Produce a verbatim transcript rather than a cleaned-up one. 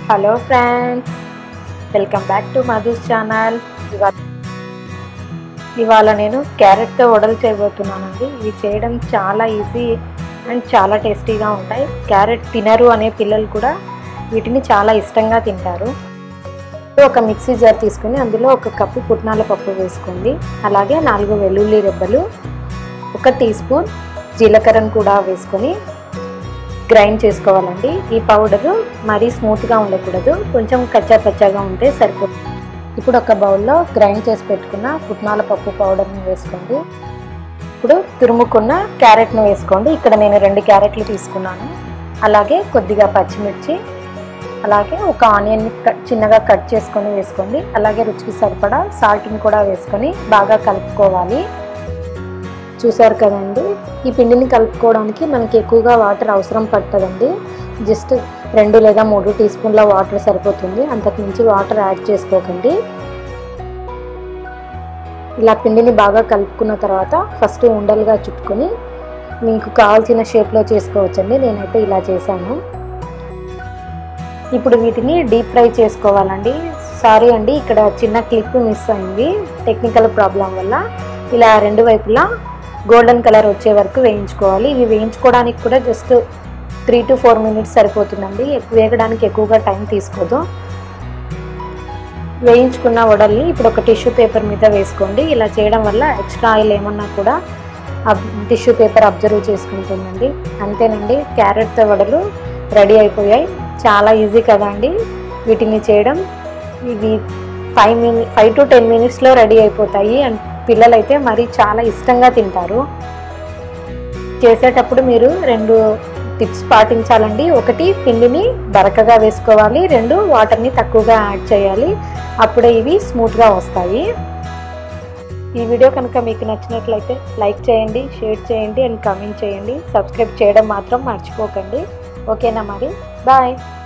Hello friends, welcome back to Madhu's channel. ఇవాళ నేను క్యారెట్తో వడలు చేయబోతున్నానండి. ఇవి చేయడం చాలా ఈజీ అండ్ చాలా టేస్టీగా ఉంటాయి. క్యారెట్ తినరు అనే పిల్లలు కూడా వీటిని చాలా ఇష్టంగా తింటారు. ఒక మిక్సీ జార్ తీసుకుని అందులో ఒక కప్పు పుట్నాల పప్పు వేసుకోండి. అలాగే నాలుగు వెల్లుల్లి రెబ్బలు, ఒక టీ స్పూన్ జీలకర్రను కూడా వేసుకొని గ్రైండ్ చేసుకోవాలండి. ఈ పౌడరు మరీ స్మూత్గా ఉండకూడదు, కొంచెం కచ్చా పచ్చాగా ఉంటే సరిపోతుంది. ఇప్పుడు ఒక బౌల్లో గ్రైండ్ చేసి పెట్టుకున్న పుట్నాల పప్పు పౌడర్ని వేసుకోండి. ఇప్పుడు తురుముకున్న క్యారెట్ను వేసుకోండి. ఇక్కడ నేను రెండు క్యారెట్లు తీసుకున్నాను. అలాగే కొద్దిగా పచ్చిమిర్చి, అలాగే ఒక ఆనియన్ని చిన్నగా కట్ చేసుకొని వేసుకోండి. అలాగే రుచికి సరిపడా సాల్ట్ని కూడా వేసుకొని బాగా కలుపుకోవాలి. చూసారు కదండి, ఈ పిండిని కలుపుకోవడానికి మనకి ఎక్కువగా వాటర్ అవసరం పడుతుందండి. జస్ట్ రెండు లేదా మూడు టీ స్పూన్ల వాటర్ సరిపోతుంది, అంతకు మించి వాటర్ యాడ్ చేసుకోకండి. ఇలా పిండిని బాగా కలుపుకున్న తర్వాత ఫస్ట్ ఉండలుగా చుట్టుకొని మీకు కావాల్సిన షేప్లో చేసుకోవచ్చండి. నేనైతే ఇలా చేశాను. ఇప్పుడు వీటిని డీప్ ఫ్రై చేసుకోవాలండి. సారీ అండి, ఇక్కడ చిన్న క్లిప్ మిస్ అయింది టెక్నికల్ ప్రాబ్లం వల్ల. ఇలా రెండు వైపులా గోల్డెన్ కలర్ వచ్చే వరకు వేయించుకోవాలి. ఇవి వేయించుకోవడానికి కూడా just three to four minutes సరిపోతుందండి. వేగడానికి ఎక్కువగా టైం తీసుకోదు. వేయించుకున్న వడల్ని ఇప్పుడు ఒక టిష్యూ పేపర్ మీద వేసుకోండి. ఇలా చేయడం వల్ల ఎక్స్ట్రా ఆయిల్ ఏమన్నా కూడా టిష్యూ పేపర్ అబ్జర్వ్ చేసుకుంటుందండి. అంతేనండి, క్యారెట్ వడలు రెడీ అయిపోయాయి. చాలా ఈజీ కదండి వీటిని చేయడం. ఇవి five minute five to ten మినిట్స్లో రెడీ అయిపోతాయి. అండ్ పిల్లలైతే మరి చాలా ఇష్టంగా తింటారు. చేసేటప్పుడు మీరు రెండు టిప్స్ పాటించాలండి. ఒకటి, పిండిని బరకగా వేసుకోవాలి. రెండు, వాటర్ని తక్కువగా యాడ్ చేయాలి. అప్పుడే ఇవి స్మూత్గా వస్తాయి. ఈ వీడియో కనుక మీకు నచ్చినట్లయితే లైక్ చేయండి, షేర్ చేయండి అండ్ కామెంట్ చేయండి. సబ్స్క్రైబ్ చేయడం మాత్రం మర్చిపోకండి. ఓకేనా మరి, బాయ్.